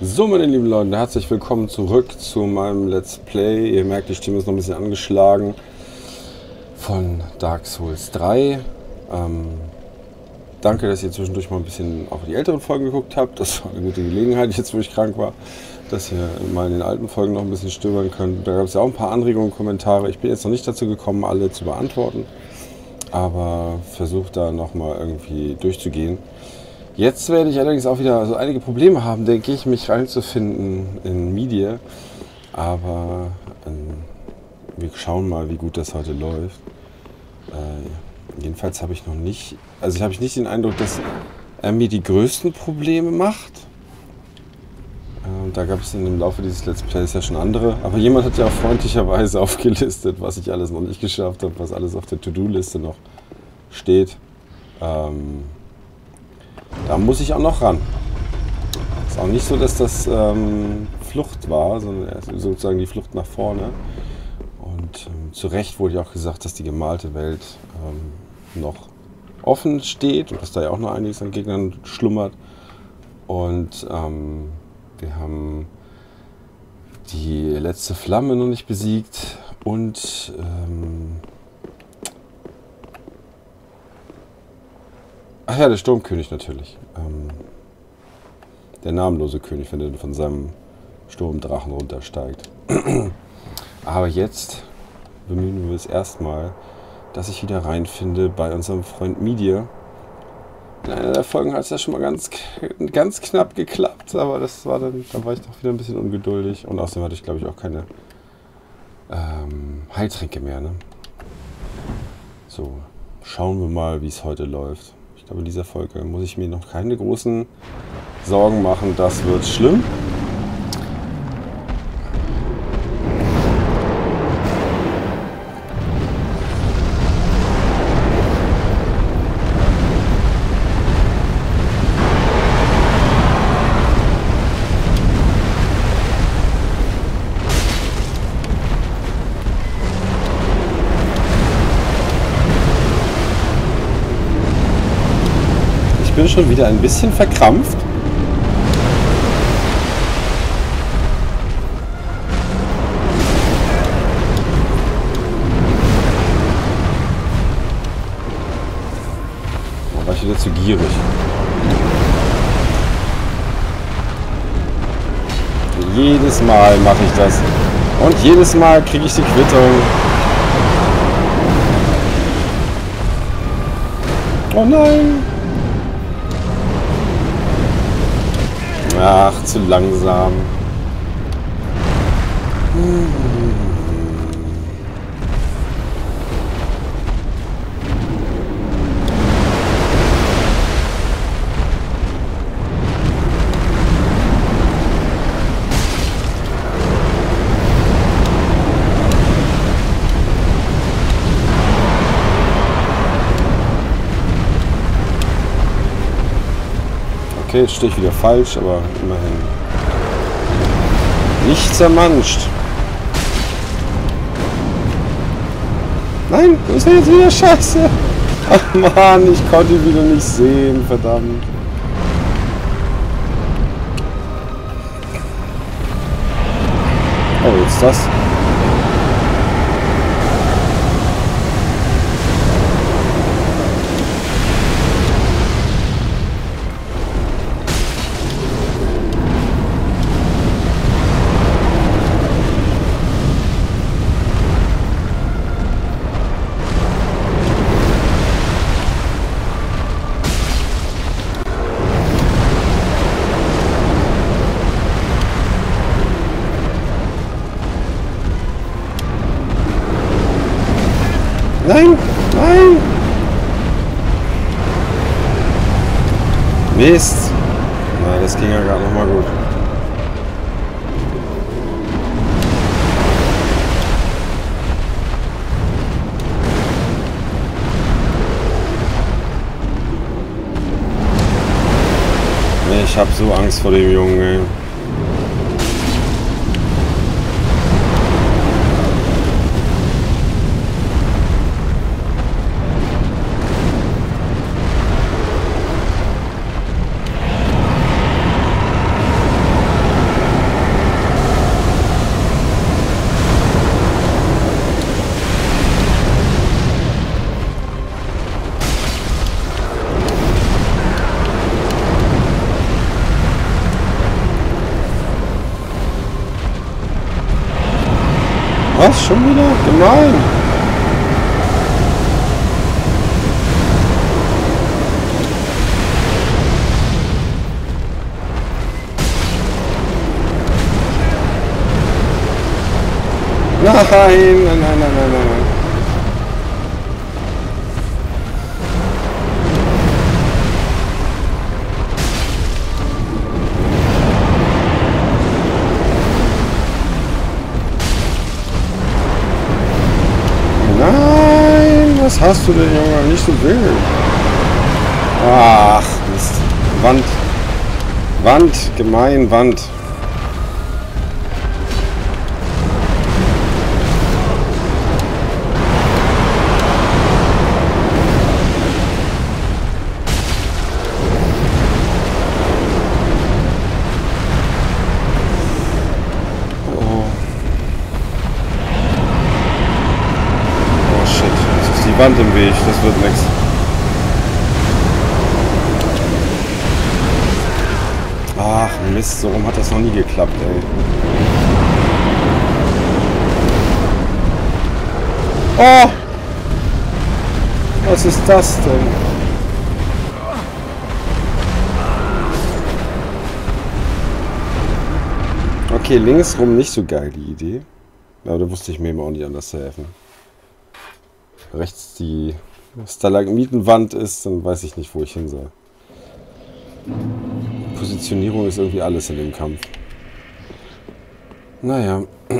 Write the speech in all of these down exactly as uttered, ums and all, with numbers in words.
So, meine lieben Leute, herzlich willkommen zurück zu meinem Let's Play. Ihr merkt, die Stimme ist noch ein bisschen angeschlagen von Dark Souls drei. Ähm, danke, dass ihr zwischendurch mal ein bisschen auch die älteren Folgen geguckt habt. Das war eine gute Gelegenheit, jetzt wo ich krank war, dass ihr mal in den alten Folgen noch ein bisschen stöbern könnt. Da gab es ja auch ein paar Anregungen und Kommentare. Ich bin jetzt noch nicht dazu gekommen, alle zu beantworten, aber versuche da nochmal irgendwie durchzugehen. Jetzt werde ich allerdings auch wieder so einige Probleme haben, denke ich, mich reinzufinden in Media. Aber ähm, wir schauen mal, wie gut das heute läuft. Äh, jedenfalls habe ich noch nicht, also ich habe nicht den Eindruck, dass er mir die größten Probleme macht. Äh, da gab es in dem Laufe dieses Let's Plays ja schon andere. Aber jemand hat ja auch freundlicherweise aufgelistet, was ich alles noch nicht geschafft habe, was alles auf der To-Do-Liste noch steht. Ähm, Da muss ich auch noch ran. Ist auch nicht so, dass das ähm, Flucht war, sondern sozusagen die Flucht nach vorne. Und ähm, zu Recht wurde ja auch gesagt, dass die gemalte Welt ähm, noch offen steht und dass da ja auch noch einiges an Gegnern schlummert. Und ähm, wir haben die letzte Flamme noch nicht besiegt und ähm, ach ja, der Sturmkönig natürlich. Ähm, der namenlose König, wenn er von seinem Sturmdrachen runtersteigt. Aber jetzt bemühen wir es erstmal, dass ich wieder reinfinde bei unserem Freund Media. In einer der Folgen hat es ja schon mal ganz, ganz knapp geklappt, aber das war dann, da war ich doch wieder ein bisschen ungeduldig. Und außerdem hatte ich, glaube ich, auch keine ähm, Heiltränke mehr. Ne? So, schauen wir mal, wie es heute läuft. Ich glaube, in dieser Folge muss ich mir noch keine großen Sorgen machen. Das wird schlimm. Ich bin schon wieder ein bisschen verkrampft. Da war ich wieder zu gierig. Jedes Mal mache ich das. Und jedes Mal kriege ich die Quittung. Oh nein! Ach, zu langsam. Okay, jetzt stehe ich wieder falsch, aber immerhin nicht zermanscht. Nein, das ist jetzt wieder scheiße. Ach Mann, ich konnte ihn wieder nicht sehen, verdammt. Oh, jetzt das. Nein! Nein! Mist! Na, das ging ja gerade noch mal gut. Ich hab so Angst vor dem Jungen, ey. Was? Schon wieder? Gemein! Nein, nein, nein, nein, nein, nein. Nein, was hast du denn, Junge? Nicht so wild. Ach, Mist. Wand. Wand, gemein, Wand. Wand im Weg, das wird nix. Ach Mist, so rum hat das noch nie geklappt, ey. Oh! Was ist das denn? Okay, links rum nicht so geil die Idee. Aber da wusste ich mir immer auch nicht anders zu helfen. Rechts die Stalagmitenwand ist, dann weiß ich nicht, wo ich hin soll. Positionierung ist irgendwie alles in dem Kampf. Naja.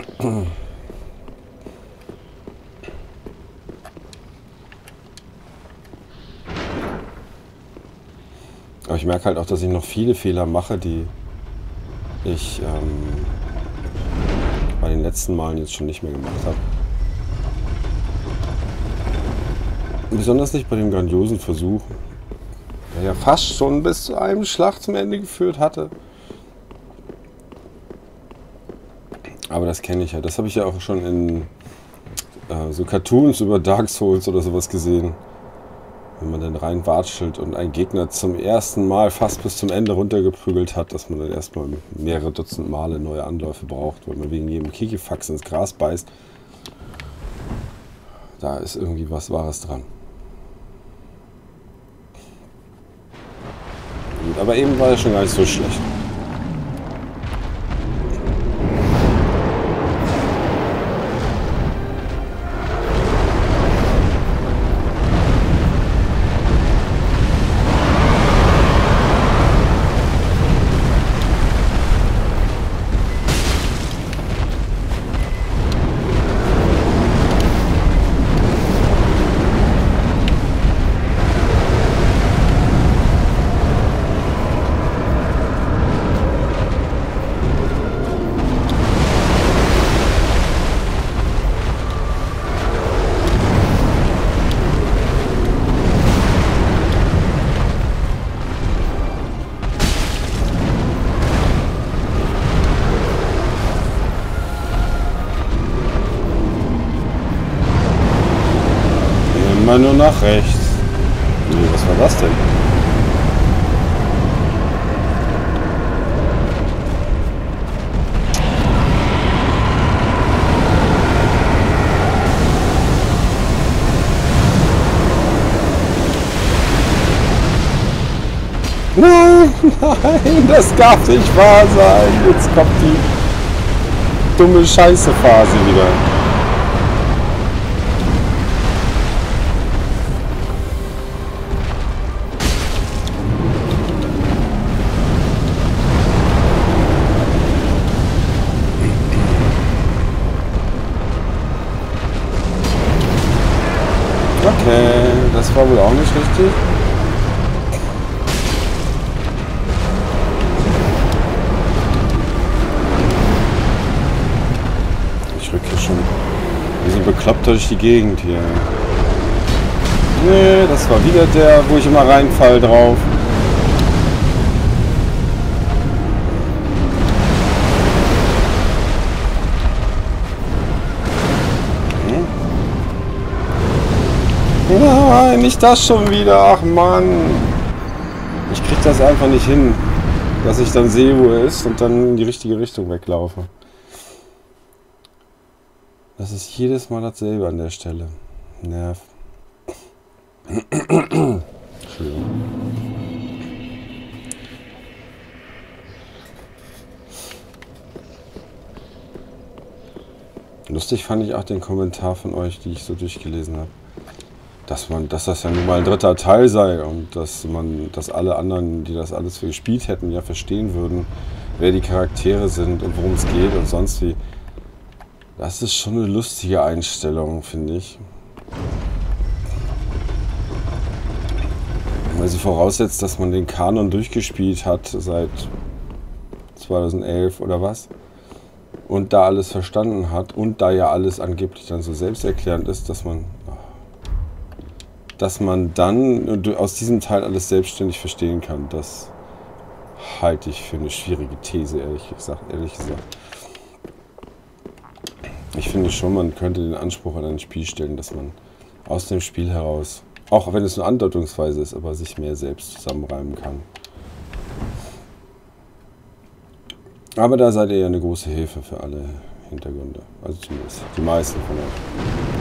Aber ich merke halt auch, dass ich noch viele Fehler mache, die ich ähm, bei den letzten Malen jetzt schon nicht mehr gemacht habe. Besonders nicht bei dem grandiosen Versuch, der ja fast schon bis zu einem Schlag zum Ende geführt hatte. Aber das kenne ich ja. Das habe ich ja auch schon in äh, so Cartoons über Dark Souls oder sowas gesehen. Wenn man dann rein watschelt und ein Gegner zum ersten Mal fast bis zum Ende runtergeprügelt hat, dass man dann erstmal mehrere Dutzend Male neue Anläufe braucht, weil man wegen jedem Kikifax ins Gras beißt. Da ist irgendwie was Wahres dran. Gut, aber eben war er schon gar nicht so schlecht. Immer nur nach rechts. Nee, was war das denn? Nein, nein, das darf nicht wahr sein. Jetzt kommt die dumme Scheiße-Phase wieder. Okay, das war wohl auch nicht richtig. Ich rück hier schon wie so bekloppt durch die Gegend hier. Nee, das war wieder der, wo ich immer reinfall drauf. Nein, nicht das schon wieder. Ach Mann. Ich krieg das einfach nicht hin, dass ich dann sehe, wo er ist und dann in die richtige Richtung weglaufe. Das ist jedes Mal dasselbe an der Stelle. Nerv. Entschuldigung. Lustig fand ich auch den Kommentar von euch, die ich so durchgelesen habe. Dass man, dass das ja nun mal ein dritter Teil sei und dass man, dass alle anderen, die das alles für gespielt hätten, ja verstehen würden, wer die Charaktere sind und worum es geht und sonst wie. Das ist schon eine lustige Einstellung, finde ich. Weil sie voraussetzt, dass man den Kanon durchgespielt hat seit zweitausendelf oder was. Und da alles verstanden hat und da ja alles angeblich dann so selbsterklärend ist, dass man, dass man dann aus diesem Teil alles selbstständig verstehen kann. Das halte ich für eine schwierige These, ehrlich gesagt. Ehrlich gesagt. Ich finde schon, man könnte den Anspruch an ein Spiel stellen, dass man aus dem Spiel heraus, auch wenn es nur andeutungsweise ist, aber sich mehr selbst zusammenreimen kann. Aber da seid ihr ja eine große Hilfe für alle Hintergründe. Also zumindest die meisten von euch.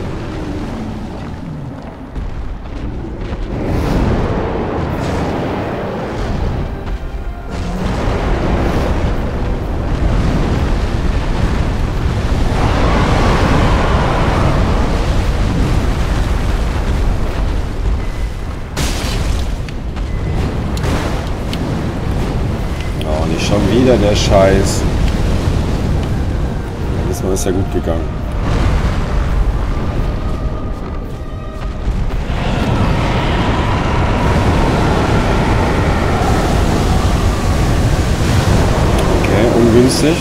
Schon wieder der Scheiß. Letztes Mal ist ja gut gegangen. Okay, ungünstig.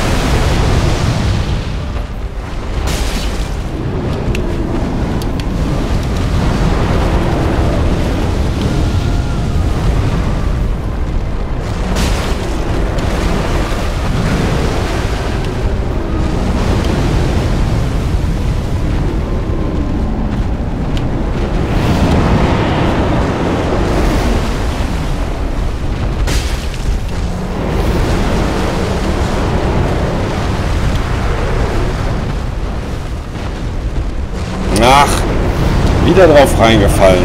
Ach, wieder drauf reingefallen.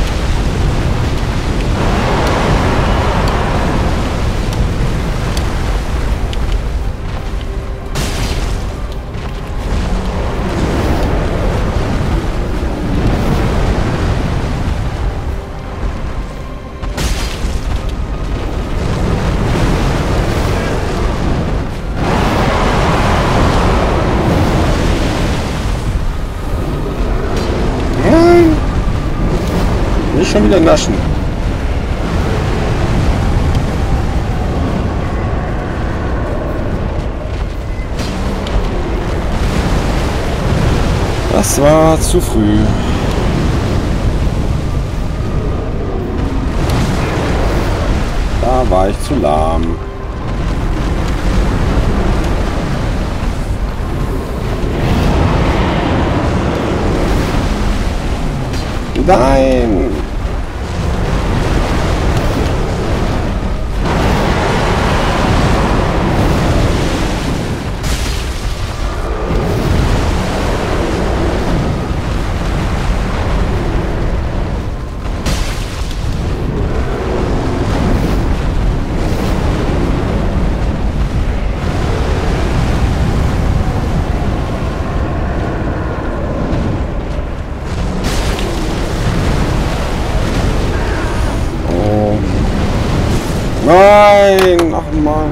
Nicht schon wieder naschen. Das war zu früh. Da war ich zu lahm. Nein! Nein! Ach Mann!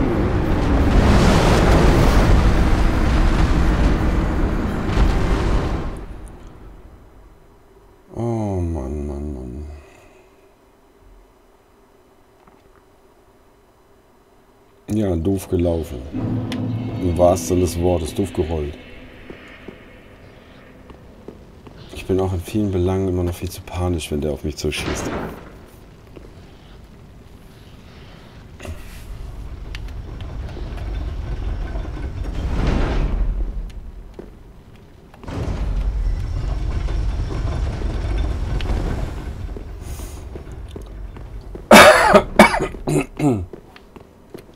Oh Mann, Mann, Mann. Ja, doof gelaufen. Im wahrsten Sinne des Wortes, doof gerollt. Ich bin auch in vielen Belangen immer noch viel zu panisch, wenn der auf mich zuschießt.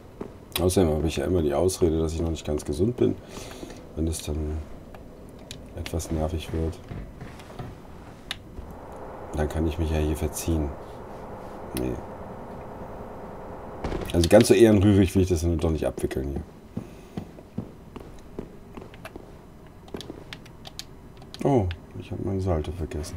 Außerdem habe ich ja immer die Ausrede, dass ich noch nicht ganz gesund bin. Wenn es dann etwas nervig wird. Dann kann ich mich ja hier verziehen. Nee. Also ganz so ehrenrührig will ich das dann doch nicht abwickeln hier. Oh, ich habe meine Salto vergessen.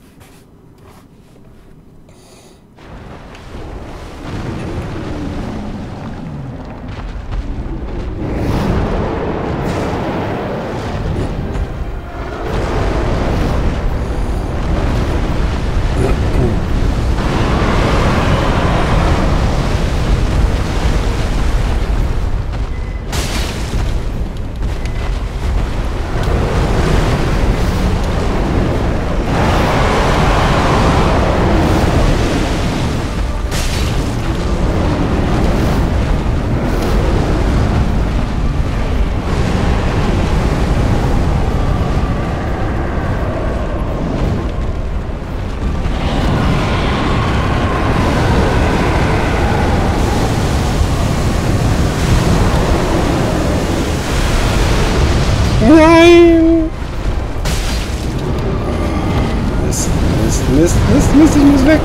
Nein! Mist, Mist, Mist, Mist, Mist, ich muss weg!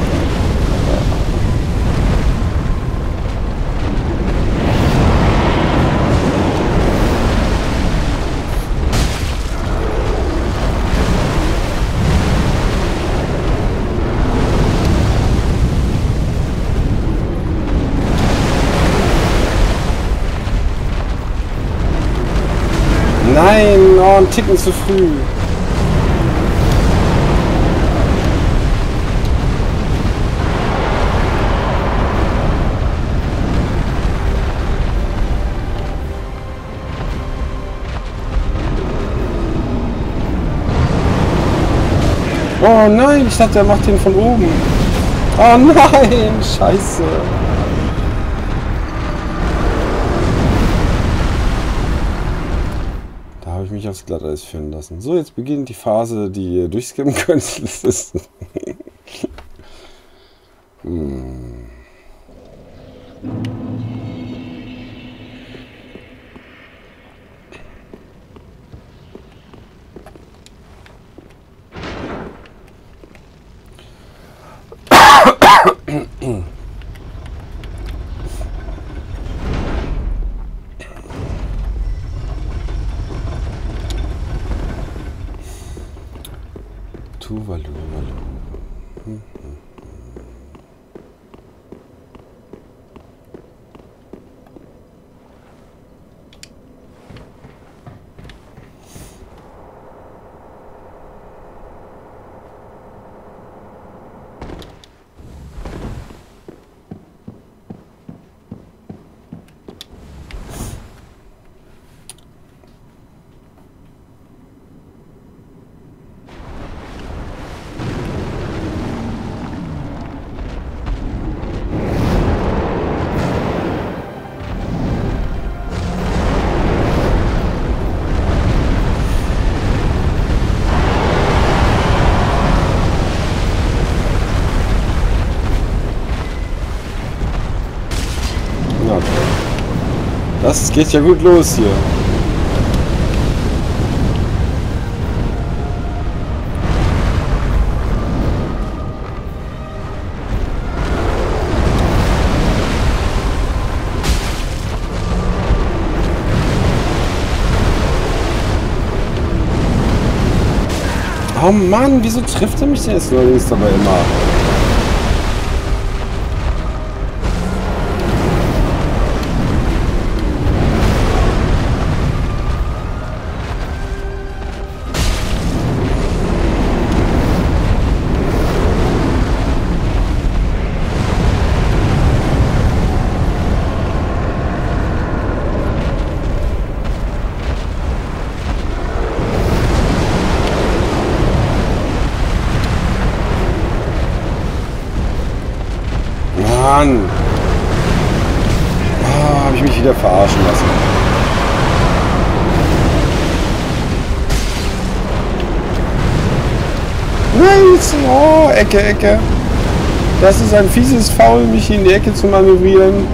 Nein, oh, ein Ticken zu früh. Oh nein, ich dachte, er macht den von oben. Oh nein, scheiße. Habe ich mich aufs Glatteis führen lassen. So, jetzt beginnt die Phase, die ihr durchskippen könnt. Das ist hm. Tuvalu, Valu. Hm, hm. Das geht ja gut los hier. Oh Mann, wieso trifft er mich denn jetzt neuerdings dabei immer? Mann! Ah, habe ich mich wieder verarschen lassen. Nice! Oh, Ecke, Ecke. Das ist ein fieses Foul, mich in die Ecke zu manövrieren.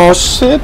Oh, shit.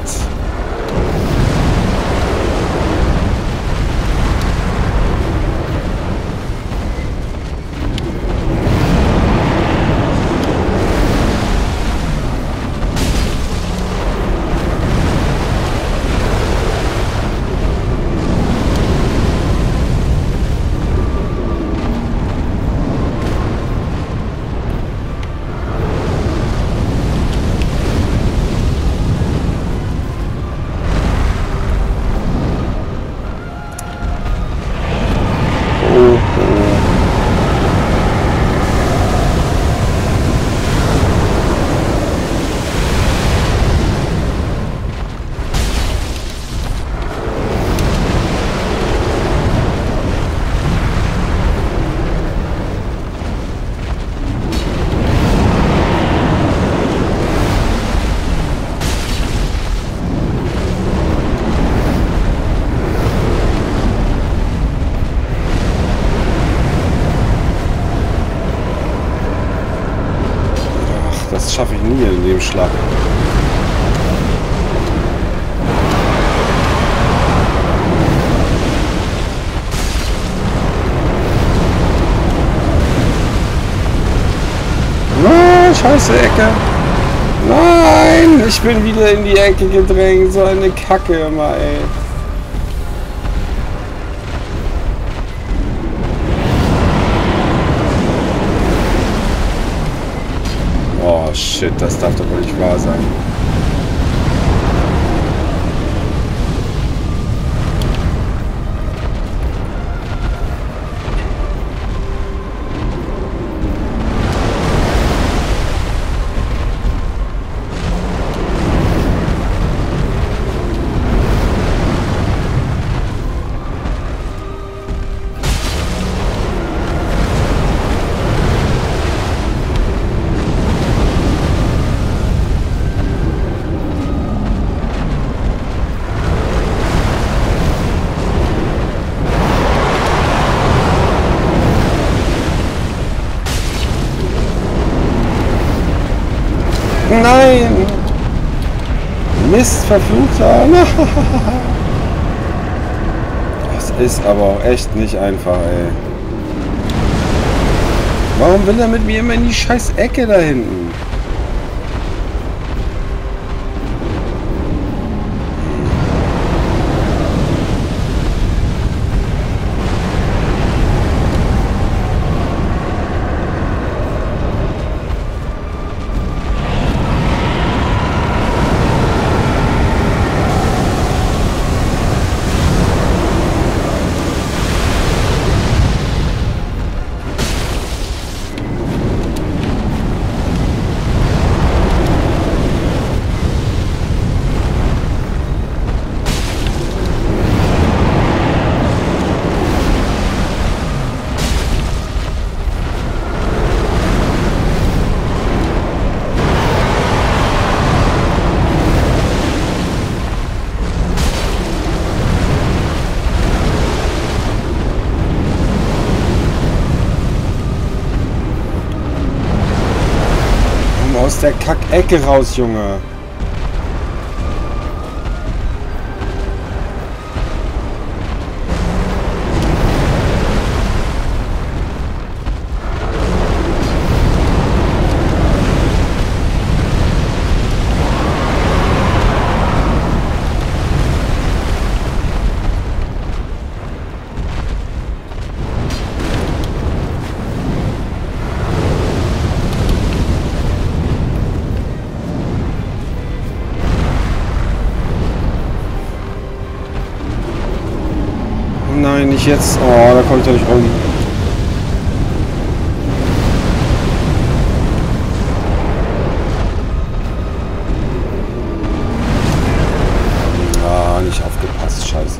Das schaffe ich nie in dem Schlag. Nein, scheiße Ecke. Nein, ich bin wieder in die Ecke gedrängt. So eine Kacke immer, ey. Oh shit, das darf doch wohl nicht wahr sein. Nein! Mist, verfluchter! Das ist aber auch echt nicht einfach, ey. Warum will er mit mir immer in die scheiß Ecke da hinten? Aus der Kackecke raus, Junge. Nein, nicht jetzt. Oh, da kommt er nicht rum. Ah, nicht aufgepasst, scheiße.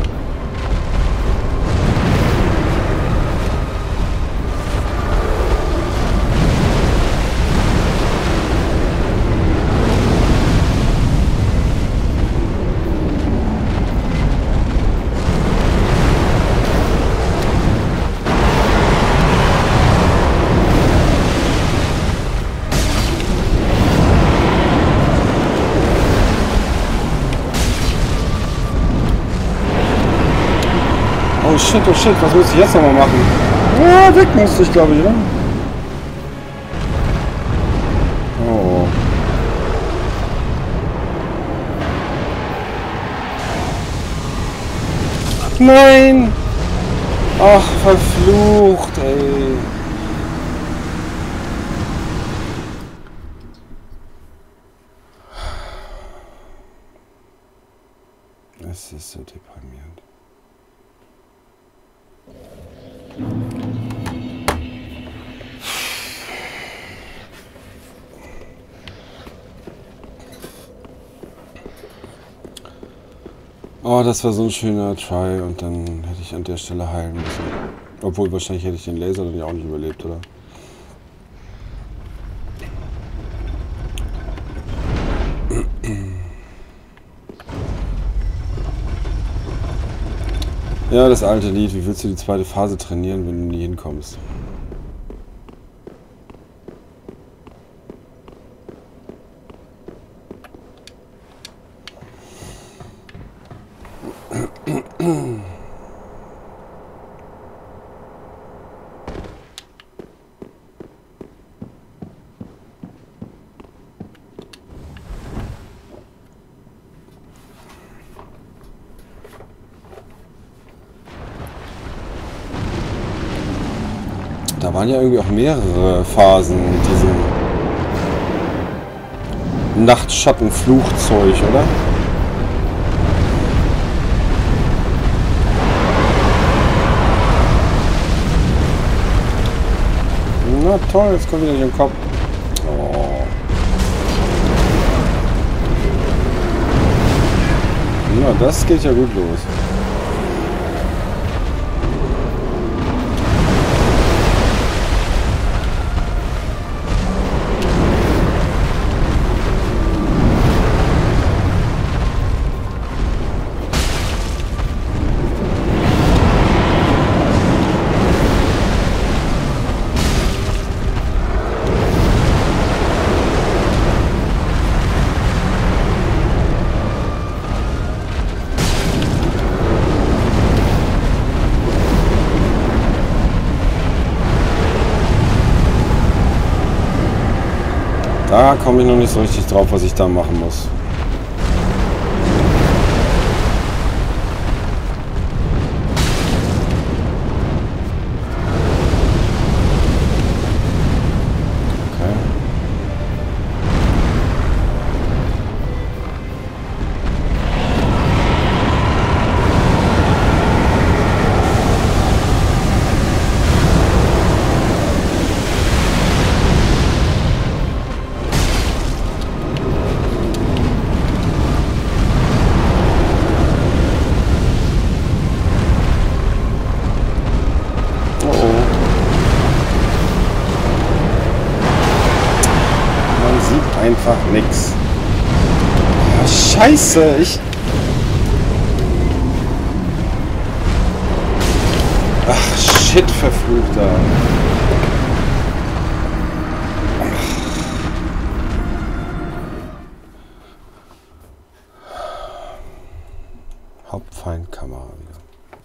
Oh shit, oh shit, was muss ich jetzt nochmal machen? Ja, weg musste ich, glaube ich, oder? Oh. Nein! Ach, verflucht, ey. Es ist so deprimierend. Oh, das war so ein schöner Try und dann hätte ich an der Stelle heilen müssen. Obwohl, wahrscheinlich hätte ich den Laser dann ja auch nicht überlebt, oder? Ja, das alte Lied. Wie willst du die zweite Phase trainieren, wenn du nie hinkommst? Da waren ja irgendwie auch mehrere Phasen mit diesem Nachtschattenfluchzeug, oder? Na toll, jetzt kommt wieder nicht im Kopf. Oh. Na, das geht ja gut los. Da komme ich noch nicht so richtig drauf, was ich da machen muss. Einfach nix. Oh, Scheiße, ich... Ach, shit, verfluchter. Hauptfeindkamera wieder.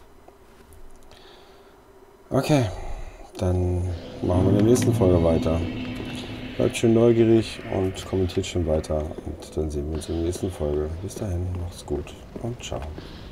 Okay, dann machen wir in der nächsten Folge weiter. Bleibt schön neugierig und kommentiert schön weiter. Und dann sehen wir uns in der nächsten Folge. Bis dahin, macht's gut und ciao.